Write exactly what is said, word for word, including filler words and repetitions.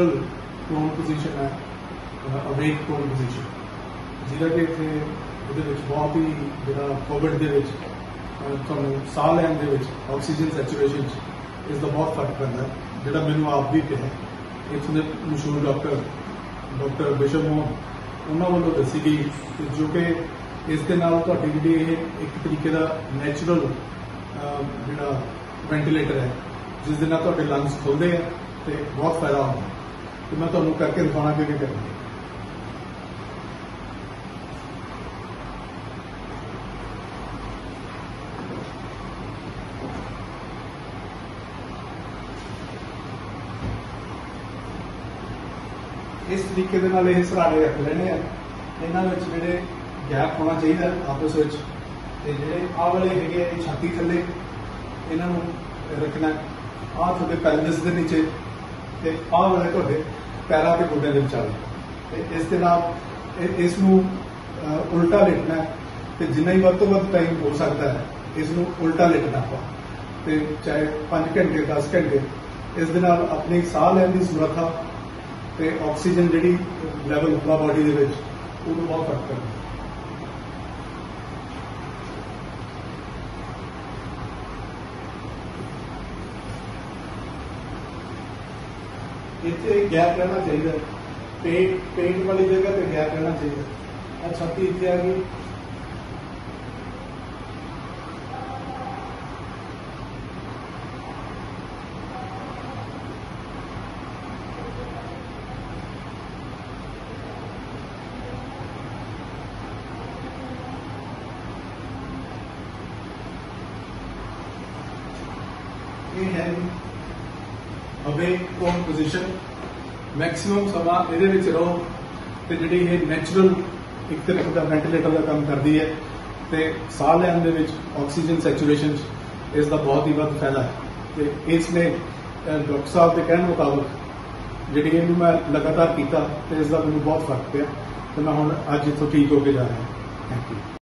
Natural prone position ਹੈ, ਅਵੇਕ prone position, ਜਿਹਦਾ ਕਿ ਇੱਥੇ ਉਹਦੇ ਵਿੱਚ ਬਹੁਤ ਹੀ ਜਿਹੜਾ ਕੋਵਿਡ ਦੇ ਵਿੱਚ ਤੁਹਾਨੂੰ ਸਾਹ ਲੈਣ ਦੇ ਵਿੱਚ ਆਕਸੀਜਨ ਸੈਚੂਰੇਸ਼ਨ 'ਚ ਇਸ ਦਾ ਬਹੁਤ ਫਰਕ ਪੈਂਦਾ, ਜਿਹੜਾ ਮੈਨੂੰ ਆਪ ਵੀ ਕਿਹਾ ਇੱਥੋਂ ਦੇ ਮਸ਼ਹੂਰ ਡਾਕਟਰ ਡਾਕਟਰ ਬਿਸ਼ਪ ਮੋਹਨ ਉਹਨਾਂ ਵੱਲੋਂ ਦੱਸੀ ਗਈ ਕਿ ਜੋ ਕਿ ਇਸ ਦੇ ਨਾਲ ਤੁਹਾਡੀ ਜਿਹੜੀ ਇਹ ਇੱਕ ਤਰੀਕੇ ਦਾ ਨੈਚੁਰਲ ਜਿਹੜਾ ਵੈਂਟੀਲੇਟਰ ਹੈ, ਜਿਸ ਦੇ ਨਾਲ ਤੁਹਾਡੇ ਲੰਗਸ ਖੁੱਲ੍ਹਦੇ ਆ ਤੇ ਬਹੁਤ ਫਾਇਦਾ ਹੁੰਦਾ। ਤੇ ਮੈਂ ਤੁਹਾਨੂੰ ਕਰਕੇ ਦਿਖਾਉਣਾ ਕਿਵੇਂ ਕਰਨਾ। इस तरीके दे नाल ये सराड़े रख लेने हैं, इन्हां विच जिहड़े गैप होना चाहिए आपस विच, ते जिहड़े आ वाले हैगे छाती थल्ले इन्हां नूं रखना, आ तुहाडे पैल्विस दे नीचे ते आ वाले तुहाडे पैरां ते गोड्डिआं दे विचाले, ते इस दे नाल इस नूं उल्टा लिटना ते जिन्ना ही वध तों वध टाइम हो सकता है इस नूं उल्टा लिटना आपां, ते चाहे पांच घंटे दस घंटे इस दे नाल अपनी साह लैण दी समर्था ਤੇ ਆਕਸੀਜਨ ਜਿਹੜੀ ਲੈਵਲ ਹੁੰਦਾ ਬਾਡੀ ਦੇ ਵਿੱਚ ਉਹਨੂੰ ਬਹੁਤ ਫਰਕ ਪੈਂਦਾ। ਇੱਥੇ ਗੈਪ ਰਹਿਣਾ ਚਾਹੀਦਾ, ਪੇਟ ਪੇਟ ਵਾਲੀ ਜਗ੍ਹਾ ਤੇ ਗੈਪ ਰਹਿਣਾ ਚਾਹੀਦਾ। ਆ ਛਾਤੀ ਇੱਥੇ ਆ ਗਈ, ये है अवेक प्रोन पोजीशन। मैक्सिमम समा ਇਹਦੇ ਵਿੱਚ ਰਹੋ ਤੇ ਜਿਹੜੀ ਇਹ ਨੈਚੁਰਲ ਇੱਕ ਤਰ੍ਹਾਂ ਦਾ ਵੈਂਟੀਲੇਟਰ ਦਾ ਕੰਮ ਕਰਦੀ ਹੈ ਤੇ ਸਾਹ ਲੈਣ ਦੇ ਵਿੱਚ ਆਕਸੀਜਨ ਸੈਚੂਰੇਸ਼ਨ ਇਸ ਦਾ ਬਹੁਤ ਹੀ ਵੱਧ ਫਾਇਦਾ ਹੈ। ਤੇ ਇਸ ਨੇ ਡਾਕਟਰ ਸਾਹਿਬ ਦੇ ਕਹਿਣ ਮੁਤਾਬਕ ਜਿਹੜੀ ਇਹਨੂੰ ਮੈਂ ਲਗਾਤਾਰ ਕੀਤਾ ਤੇ ਇਸ ਦਾ ਮੈਨੂੰ ਬਹੁਤ ਫਰਕ ਪਿਆ ਤੇ ਮੈਂ ਹੁਣ ਅੱਜ ਇੱਥੋਂ ਠੀਕ ਹੋ ਕੇ ਜਾ ਰਿਹਾ ਹਾਂ। Thank you.